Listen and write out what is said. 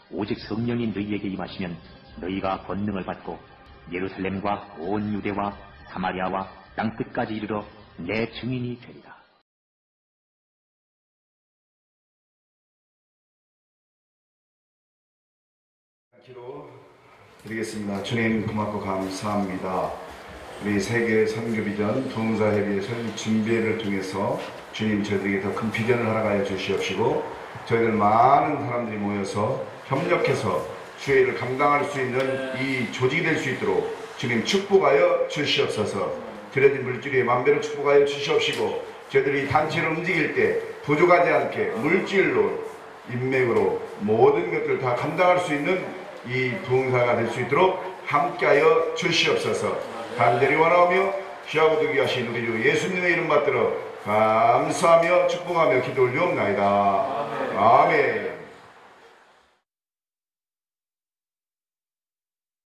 오직 성령이 너희에게 임하시면 너희가 권능을 받고 예루살렘과 온 유대와 사마리아와 땅끝까지 이르러 내 증인이 되리라. 기도 드리겠습니다. 주님 고맙고 감사합니다. 우리 세계 선교 비전 부흥사협의회 준비를 통해서 주님 저희들에게 더 큰 비전을 허락하여 주시옵시고 저희들 많은 사람들이 모여서 협력해서 주의 일을 감당할 수 있는 이 조직이 될 수 있도록 주님 축복하여 주시옵소서. 드려진 물질에 만배로 축복하여 주시옵시고 저희들이 단체로 움직일 때 부족하지 않게 물질로 인맥으로 모든 것들을 다 감당할 수 있는 이 부흥사가 될 수 있도록 함께하여 주시옵소서. 간절히 원하오며 귀하고 득이 하신 우리 주 예수님의 이름 받들어 감사하며 축복하며 기도 올리옵나이다. 아멘.